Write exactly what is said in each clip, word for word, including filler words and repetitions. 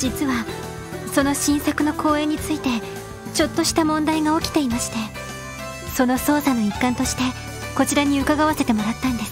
実はその新作の公演についてちょっとした問題が起きていまして、その捜査の一環としてこちらに伺わせてもらったんです。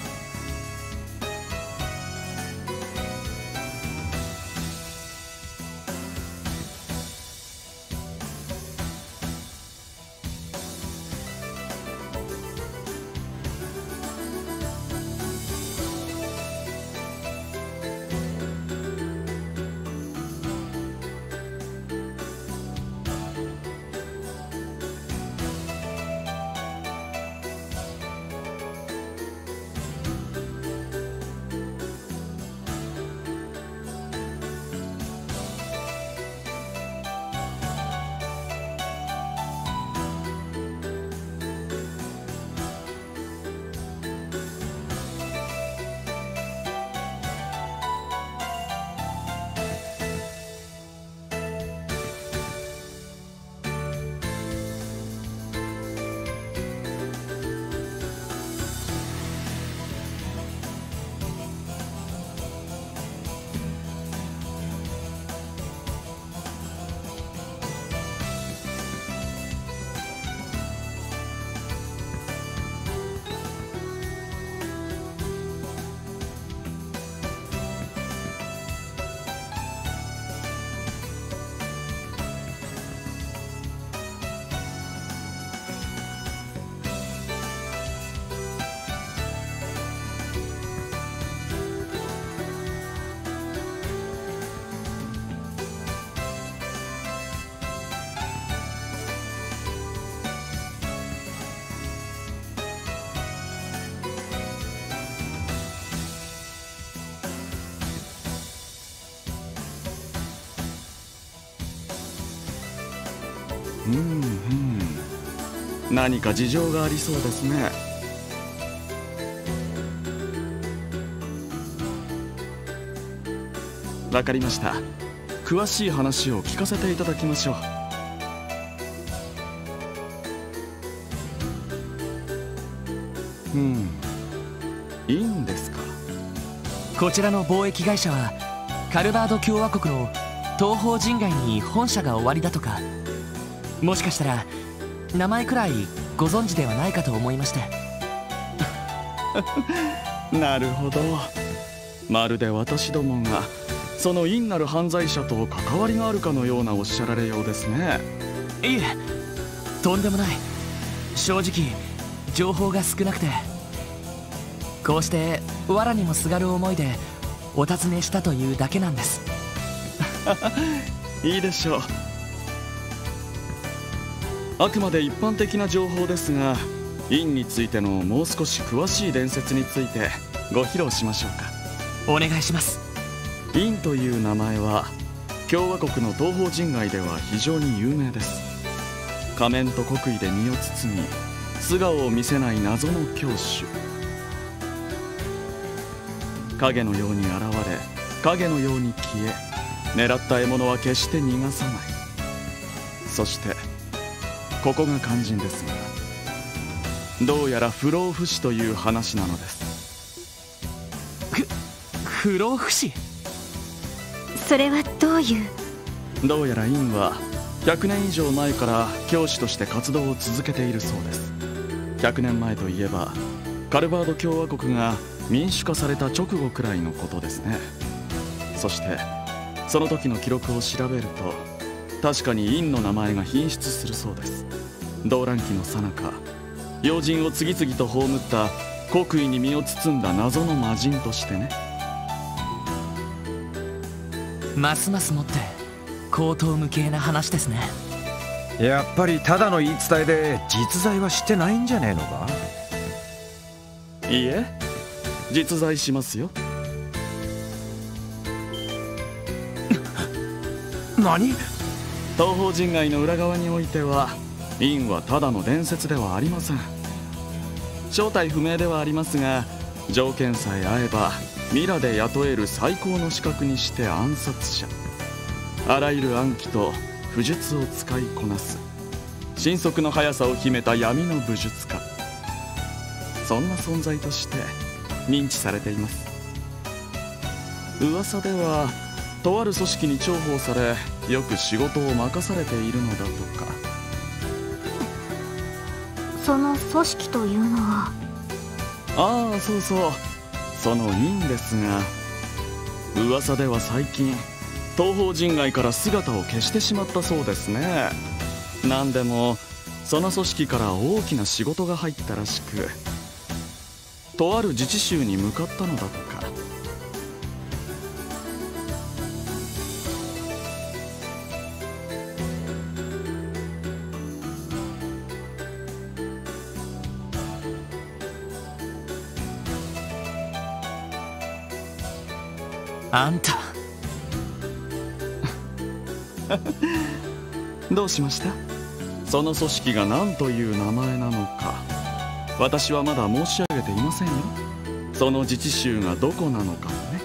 うんうん、何か事情がありそうですね。わかりました。詳しい話を聞かせていただきましょう。うん、いいんですか。 こちらの貿易会社はカルバード共和国の東方人街に本社がおありだとか。もしかしたら名前くらいご存知ではないかと思いましてなるほど。まるで私どもがその陰なる犯罪者と関わりがあるかのようなおっしゃられようですね。 いえ、とんでもない。正直情報が少なくて、こうして藁にもすがる思いでお尋ねしたというだけなんですいいでしょう。あくまで一般的な情報ですが、陰についてのもう少し詳しい伝説についてご披露しましょうか。 お願いします。 陰という名前は共和国の東方人街では非常に有名です。仮面と黒衣で身を包み素顔を見せない謎の狂手。影のように現れ影のように消え、狙った獲物は決して逃がさない。そしてここが肝心ですが、どうやら不老不死という話なのです。 ふ不老不死？ それはどういう？ どうやら陰はひゃくねん以上前から教師として活動を続けているそうです。ひゃくねんまえといえばカルバード共和国が民主化された直後くらいのことですね。そしてその時の記録を調べると、確かに陰の名前が品質するそうです。動乱期の最中、要人を次々と葬った黒衣に身を包んだ謎の魔人としてね。 ますますもって荒唐無稽な話ですね。 やっぱりただの言い伝えで実在はしてないんじゃねえのか。 いいえ、実在しますよ。 何？ 東方人街の裏側においては陰はただの伝説ではありません。正体不明ではありますが、条件さえ合えばミラで雇える最高の資格にして暗殺者。あらゆる暗器と武術を使いこなす神速の速さを秘めた闇の武術家。そんな存在として認知されています。噂ではとある組織に重宝され、よく仕事を任されているのだとか。 その組織というのは？ ああ、そうそう、その院ですが、噂では最近東方人外から姿を消してしまったそうですね。なんでもその組織から大きな仕事が入ったらしく、とある自治州に向かったのだとか。 あんたどうしました？その組織が何という名前なのか、私はまだ申し上げていませんよ。その自治州がどこなのかもね。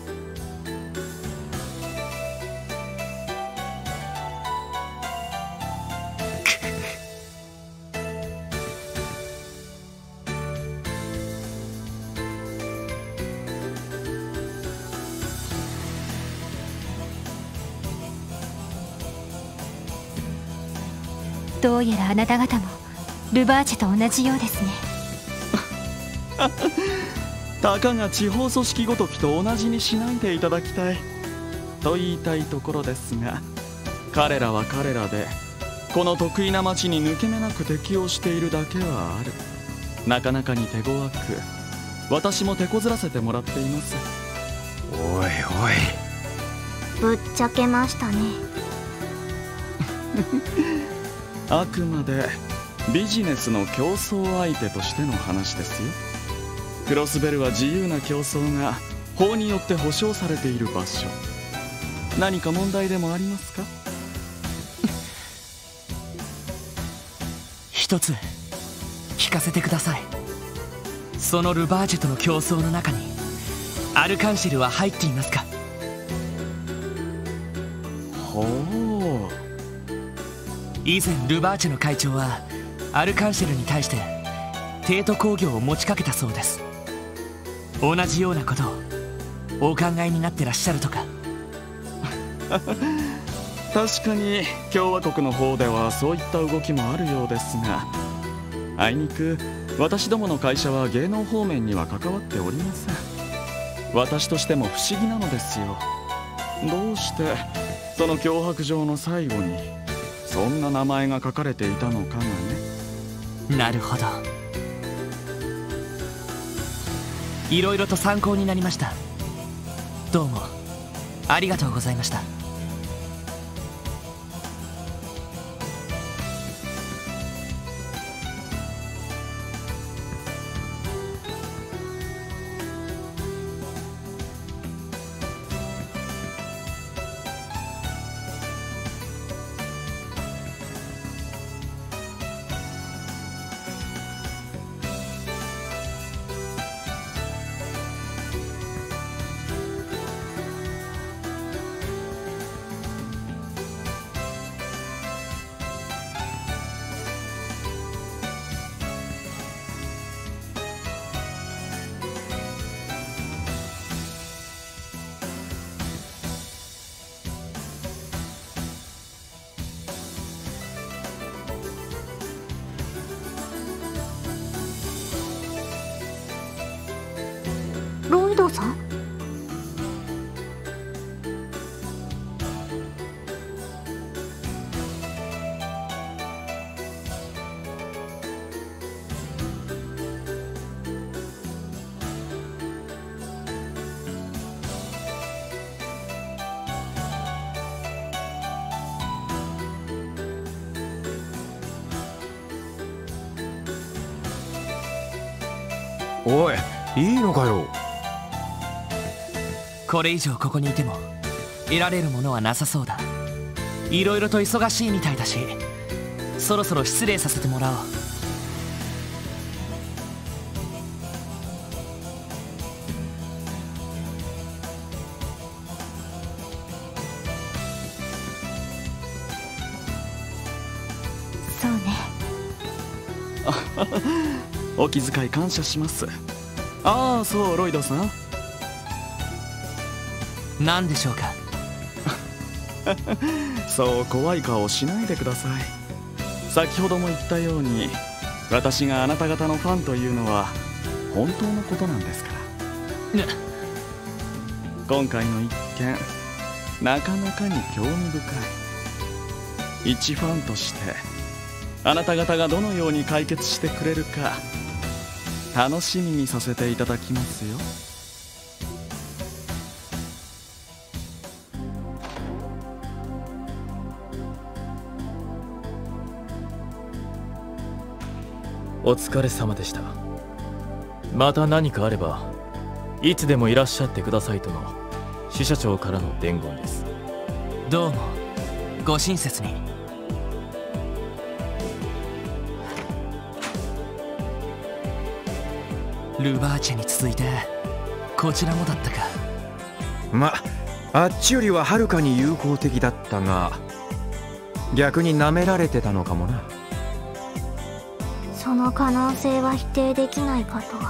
どうやらあなた方もルバーチェと同じようですね。 たかが地方組織ごときと同じにしないでいただきたいと言いたいところですが、彼らは彼らでこの得意な町に抜け目なく適応しているだけはある。なかなかに手強く、私も手こずらせてもらっています。 おいおい、 ぶっちゃけましたね。 あくまでビジネスの競争相手としての話ですよ。クロスベルは自由な競争が法によって保障されている場所。何か問題でもありますか？ 一つ聞かせてください。そのルバージェとの競争の中にアルカンシェルは入っていますか？ ほう。 以前ルバーチェの会長はアルカンシェルに対して帝都工業を持ちかけたそうです。同じようなことをお考えになってらっしゃるとか。 確かに共和国の方ではそういった動きもあるようですが、あいにく私どもの会社は芸能方面には関わっておりません。私としても不思議なのですよ。どうしてその脅迫状の最後にそんな名前が書かれていたのかがね。 なるほど。いろいろと参考になりました。どうもありがとうございました。 ロイドさん？ おい、いいのかよ。 これ以上ここにいても得られるものはなさそうだ。いろいろと忙しいみたいだし、そろそろ失礼させてもらおう。 そうね。 お気遣い感謝します。ああ、そう、ロイドさん。 何でしょうか？ そう怖い顔しないでください。先ほども言ったように、私があなた方のファンというのは本当のことなんですから。今回の一件、なかなかに興味深い。一ファンとしてあなた方がどのように解決してくれるか楽しみにさせていただきますよ。 お疲れ様でした。また何かあればいつでもいらっしゃってくださいとの支社長からの伝言です。 どうもご親切に。ルバーチェに続いてこちらもだったか。 ま、あっちよりははるかに友好的だったが、逆に舐められてたのかもな。 その可能性は否定できないかと。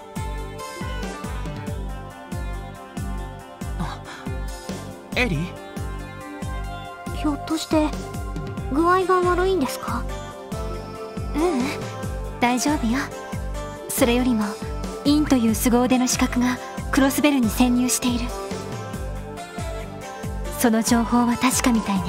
エリ？ ひょっとして具合が悪いんですか？ ううん、大丈夫よ。それよりもインという凄腕の刺客がクロスベルに潜入している。その情報は確かみたいね。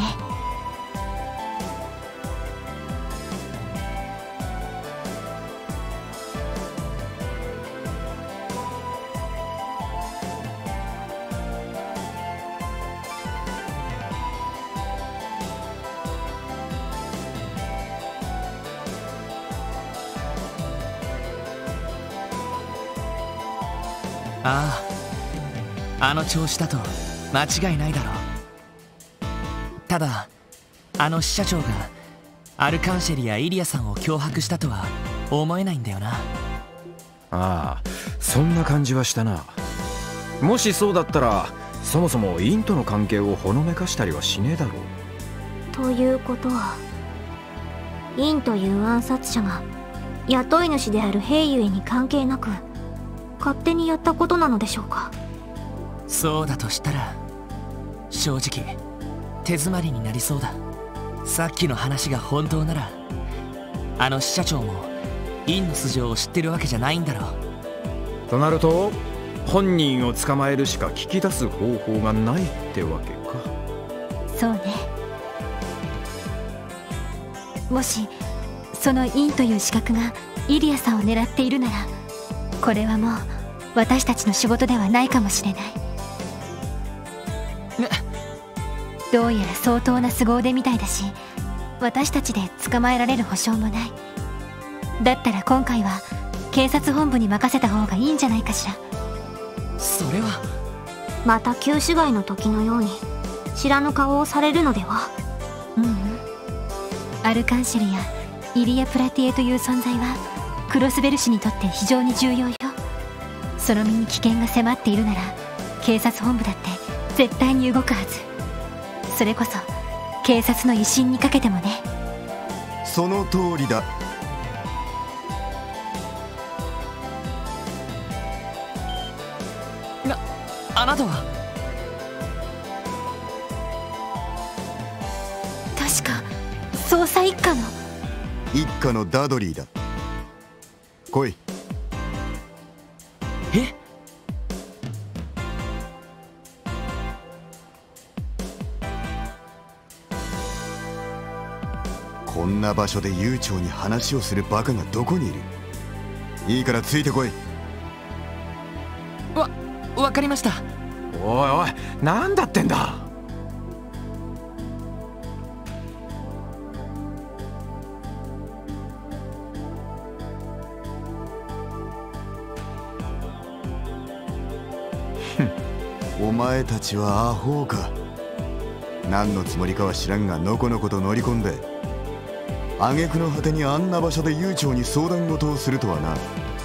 ああ、あの調子だと間違いないだろう。ただあの支社長がアルカンシェリやイリアさんを脅迫したとは思えないんだよな。 ああ、そんな感じはしたな。もしそうだったらそもそもインとの関係をほのめかしたりはしねえだろう。 ということはインという暗殺者が雇い主である兵ゆえに関係なく勝手にやったことなのでしょうか。 そうだとしたら正直手詰まりになりそうだ。さっきの話が本当ならあの支社長もインの素性を知ってるわけじゃないんだろう。 となると本人を捕まえるしか聞き出す方法がないってわけか。 そうね。もしそのインという資格がイリアさんを狙っているなら、これはもう私たちの仕事ではないかもしれない。どうやら相当な凄腕みたいだし、私たちで捕まえられる保証もない。だったら今回は警察本部に任せた方がいいんじゃないかしら。 それはまた旧市街の時のように知らぬ顔をされるのでは。 ううん、アルカンシェルやイリア・プラティエという存在はクロスベル氏にとって非常に重要よ。その身に危険が迫っているなら警察本部だって絶対に動くはず。それこそ警察の威信にかけてもね。 その通りだ。 な、あなたは確か捜査一課の一課のダドリーだ。来い。 え？ こんな場所で悠長に話をするバカがどこにいる。いいからついてこい。 わ、わかりました。 おいおい、なんだってんだ。 お前たちはアホか。何のつもりかは知らんが、のこのこと乗り込んで挙句の果てにあんな場所で悠長に相談事をするとはな。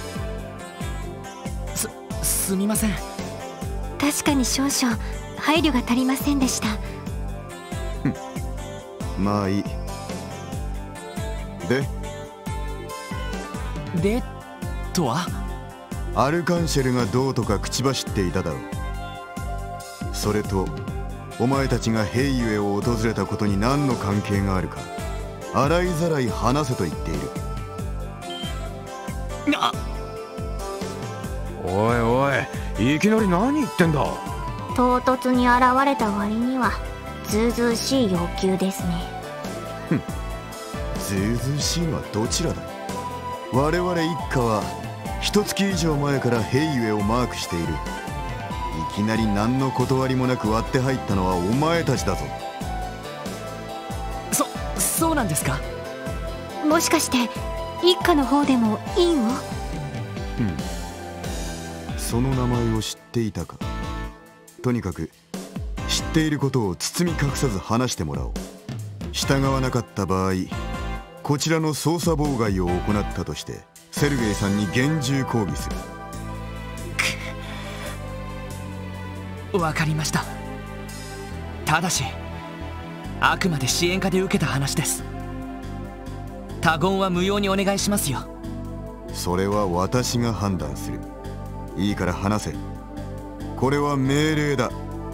す、すみません。 確かに少々配慮が足りませんでした。 まあいい。ででとはアルカンシェルがどうとか口走っていただろう。それとお前たちが平ゆえを訪れたことに何の関係があるか洗いざらい話せと言っている。 あおいおい、いきなり何言ってんだ。 唐突に現れた割にはずうずうしい要求ですね。 ふん、ずうずうしいのはどちらだ。我々一家は一月以上前から平ゆえをマークしている。いきなり何の断りもなく割って入ったのはお前たちだぞ。 そそうなんですか。 もしかして一家の方でも院を？ うん、その名前を知っていたか。とにかく知っていることを包み隠さず話してもらおう。従わなかった場合、こちらの捜査妨害を行ったとしてセルゲイさんに厳重抗議する。 わかりました。ただしあくまで支援課で受けた話です。他言は無用にお願いしますよ。 それは私が判断する。いいから話せ。これは命令だ。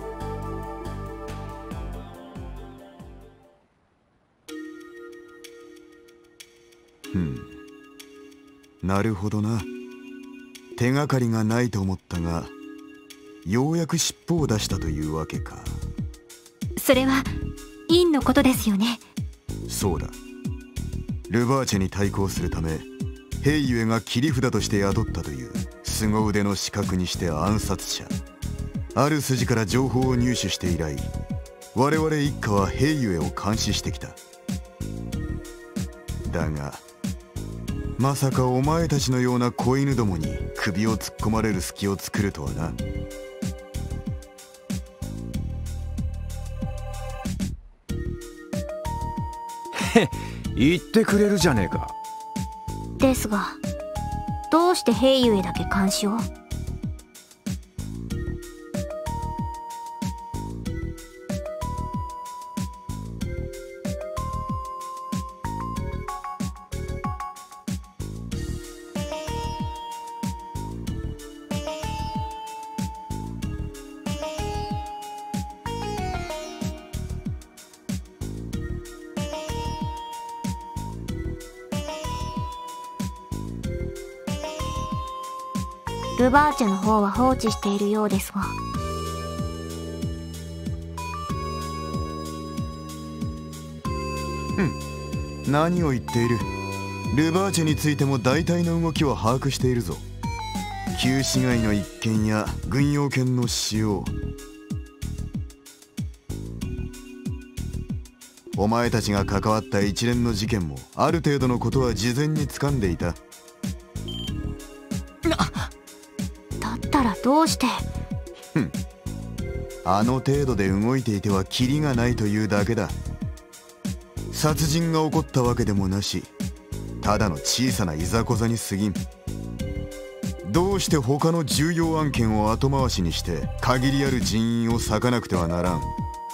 ふん、なるほどな。手がかりがないと思ったが、ようやく尻尾を出したというわけか。 それは院のことですよね。 そうだ。ルバーチェに対抗するため平ゆえが切り札として雇ったという凄腕の刺客にして暗殺者。ある筋から情報を入手して以来、我々一家は平ゆえを監視してきた。だがまさかお前たちのような子犬どもに首を突っ込まれる隙を作るとはな。 へ、言ってくれるじゃねえか。 ですが、どうして平ゆえだけ監視を？ルバーチェの方は放置しているようですが。 うん、何を言っている。ルバーチェについても大体の動きは把握しているぞ。旧市街の一件や軍用犬の使用、お前たちが関わった一連の事件もある程度のことは事前に掴んでいた。 だったらどうして？ ふん、あの程度で動いていてはキリがないというだけだ。殺人が起こったわけでもなし、ただの小さないざこざに過ぎん。どうして他の重要案件を後回しにして限りある人員を割かなくてはならん。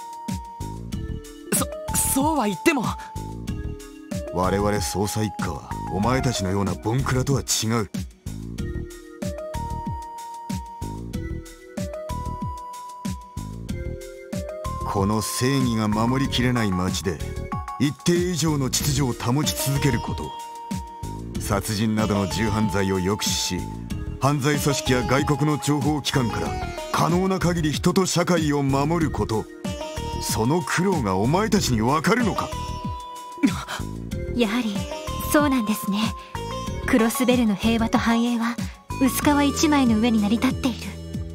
そそうは言っても、 我々捜査一課はお前たちのようなボンクラとは違う。この正義が守りきれない町で一定以上の秩序を保ち続けること、殺人などの重犯罪を抑止し、犯罪組織や外国の諜報機関から可能な限り人と社会を守ること、その苦労がお前たちに分かるのか。 やはりそうなんですね。クロスベルの平和と繁栄は薄皮一枚の上に成り立っている。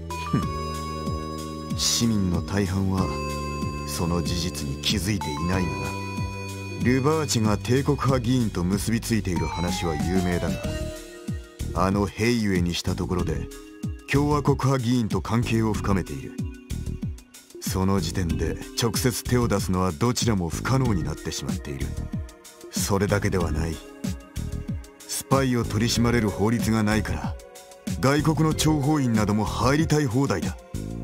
市民の大半はその事実に気づいていないがな。ルバーチが帝国派議員と結びついている話は有名だが、あの平ゆえにしたところで共和国派議員と関係を深めている。その時点で直接手を出すのはどちらも不可能になってしまっている。それだけではない。スパイを取り締まれる法律がないから外国の諜報員なども入りたい放題だ。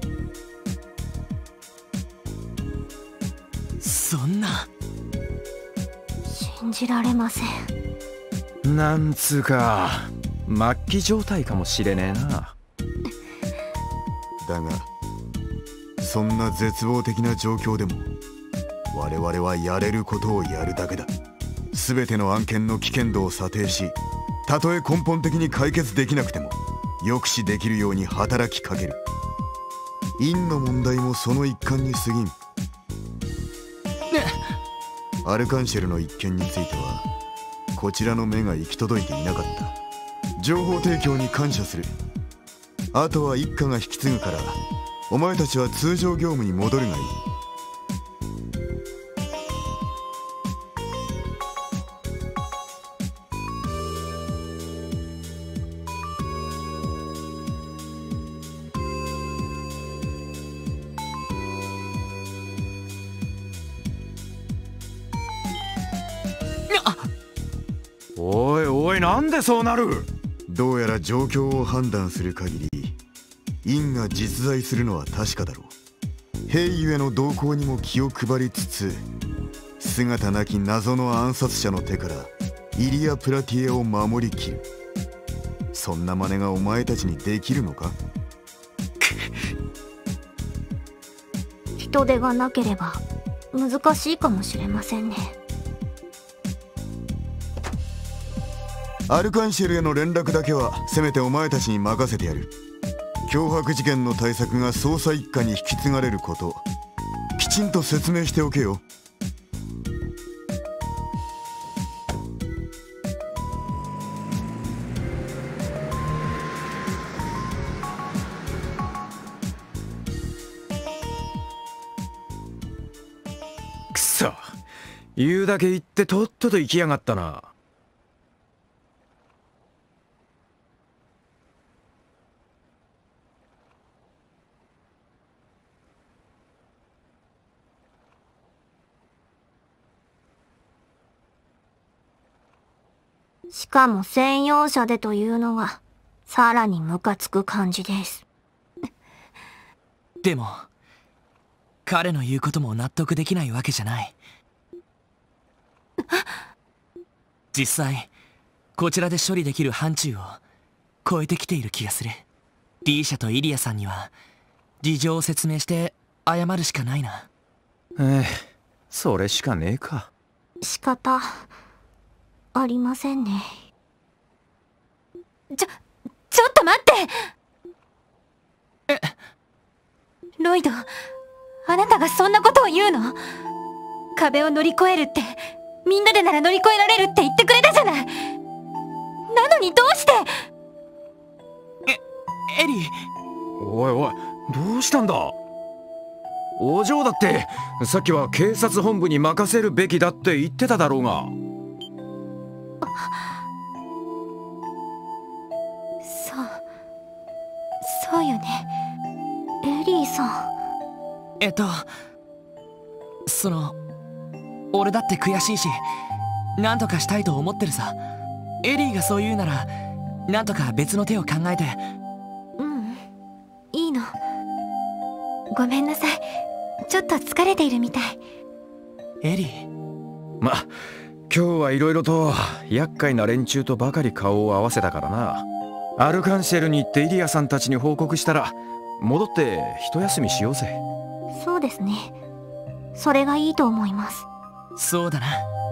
そんな。 信じられません。 なんつうか末期状態かもしれねえな。 だがそんな絶望的な状況でも我々はやれることをやるだけだ。全ての案件の危険度を査定し、たとえ根本的に解決できなくても抑止できるように働きかける。院の問題もその一環に過ぎん。アルカンシェルの一件についてはこちらの目が行き届いていなかった。情報提供に感謝する。あとは一家が引き継ぐから、お前たちは通常業務に戻るがいい。 おいおい、なんでそうなる。 どうやら状況を判断する限り院が実在するのは確かだろう。兵ゆえの動向にも気を配りつつ、姿なき謎の暗殺者の手からイリア・プラティエを守りきる。そんな真似がお前たちにできるのか。 人手がなければ難しいかもしれませんね。 アルカンシェルへの連絡だけはせめてお前たちに任せてやる。脅迫事件の対策が捜査一課に引き継がれること、きちんと説明しておけよ。 くそ、言うだけ言ってとっとと行きやがったな。 しかも専用車でというのがさらにムカつく感じです。 でも彼の言うことも納得できないわけじゃない。実際こちらで処理できる範疇を超えてきている気がする。 D 社とイリアさんには事情を説明して謝るしかないな。 ええ、それしかねえか。 仕方ありませんね。 ちょ、ちょっと待って。 え、 ロイド、あなたがそんなことを言うの？壁を乗り越えるって、みんなでなら乗り越えられるって言ってくれたじゃない。なのにどうして？ え、エリー。 おいおい、どうしたんだ。お嬢だってさっきは警察本部に任せるべきだって言ってただろうが。 そうそうよね。 エリーさん。 えっとその俺だって悔しいし何とかしたいと思ってるさ。エリーがそう言うなら何とか別の手を考えて。 ううん、いいの。ごめんなさい、ちょっと疲れているみたい。 エリー。 ま、今日はいろいろと厄介な連中とばかり顔を合わせたからな。アルカンシェルに行ってイリアさんたちに報告したら戻って一休みしようぜ。 そうですね、それがいいと思います。 そうだな。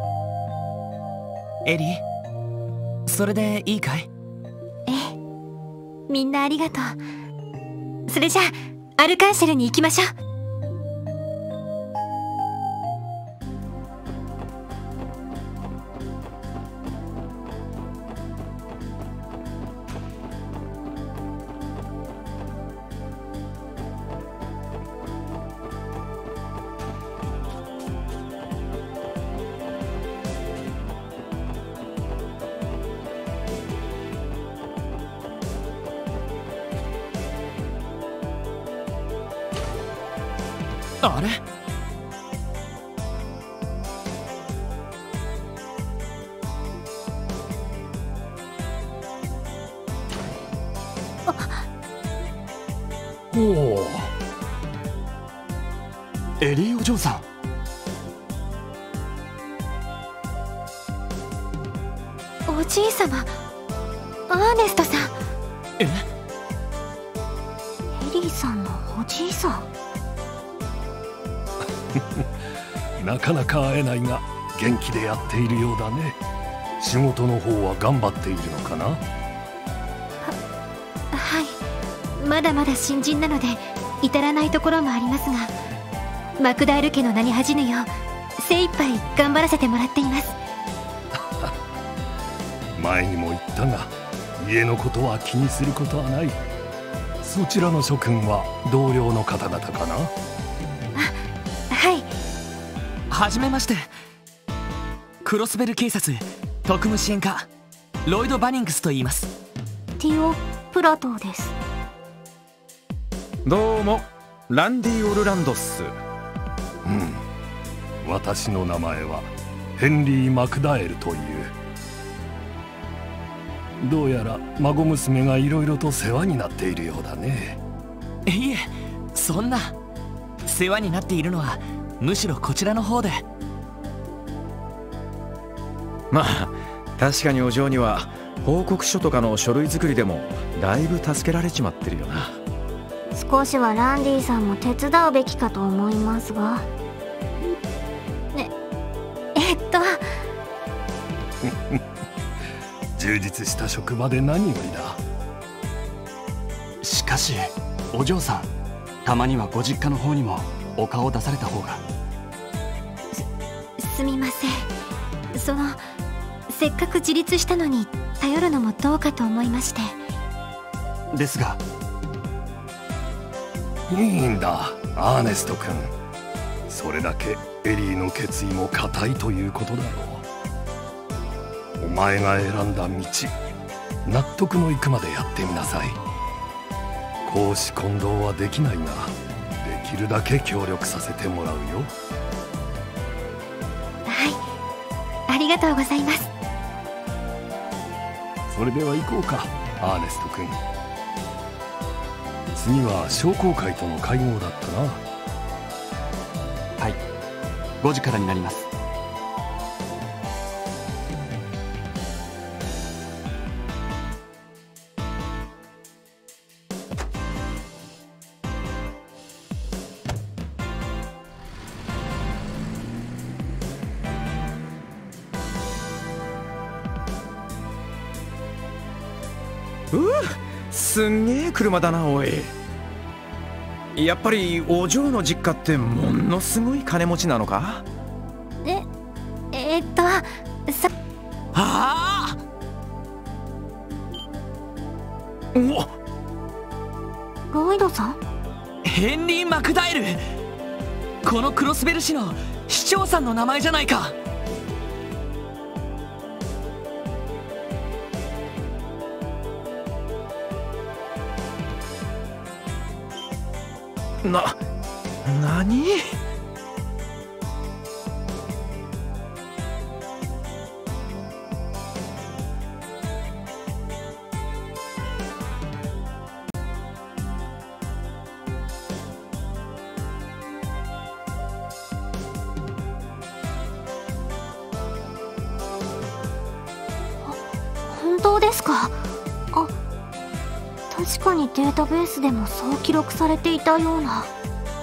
エリー、それでいいかい？ ええ、みんなありがとう。それじゃあアルカンシェルに行きましょう。 あれ？ おお、エリーお嬢さん。 おじいさま、アーネストさん。 え？ エリーさんのおじいさん。 なかなか会えないが元気でやっているようだね。仕事の方は頑張っているのかな？は、 はいまだまだ新人なので至らないところもありますが、マクダール家の名に恥じぬよう精一杯頑張らせてもらっています。 前にも言ったが、家のことは気にすることはない。そちらの諸君は同僚の方々かな？ あ、はい。 はじめまして。クロスベル警察特務支援課ロイド・バニングスと言います。 ティオ・プラトーです。 どうもランディ・オルランドっす。 うん、私の名前はヘンリー・マクダエルという。どうやら孫娘がいろいろと世話になっているようだね。 いえ、そんな世話になっているのはむしろこちらの方で。 まあ確かにお嬢には報告書とかの書類作りでもだいぶ助けられちまってるよな。 少しはランディさんも手伝うべきかと思いますが。 ね、えっと充実した職場で何よりだ。 しかしお嬢さん、たまにはご実家の方にもお顔を出された方が。 す、すみません。そのせっかく自立したのに頼るのもどうかと思いまして。 ですがいいんだアーネスト君。それだけエリーの決意も固いということだろう。お前が選んだ道、納得のいくまでやってみなさい。公私混同はできないが、できるだけ協力させてもらうよ。 はい、ありがとうございます。 それでは行こうかアーネスト君。次は商工会との会合だったな。 はい、ごじからになります。 うわ、すんげえ車だなおい。やっぱりお嬢の実家ってものすごい金持ちなのか？ え、えー、っとさああおロイドさん？ ヘンリー・マクダエル、このクロスベル市の市長さんの名前じゃないか。 な、何？ 本当ですか？あ、確かにデータベースでもそう記録されていたような。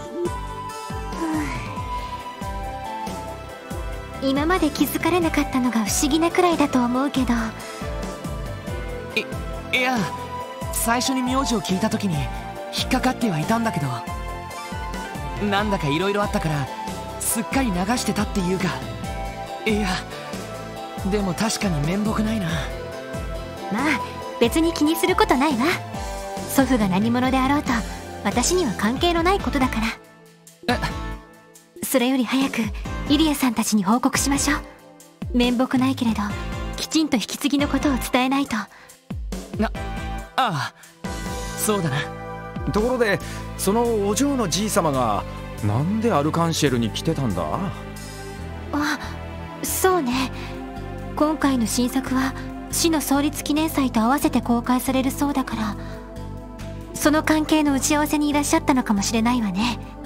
今まで気づかれなかったのが不思議なくらいだと思うけど。 い、いや、最初に名字を聞いた時に引っかかってはいたんだけど、なんだか色々あったからすっかり流してたっていうか。いや、でも確かに面目ないな。 まあ別に気にすることないわ。祖父が何者であろうと私には関係のないことだから。 え、 それより早くイリアさんたちに報告しましょう。面目ないけれどきちんと引き継ぎのことを伝えないと。 な、ああ、そうだな。 ところでそのお嬢のじい様がなんでアルカンシェルに来てたんだ？ あ、そうね。今回の新作は市の創立記念祭と合わせて公開されるそうだから、その関係の打ち合わせにいらっしゃったのかもしれないわね。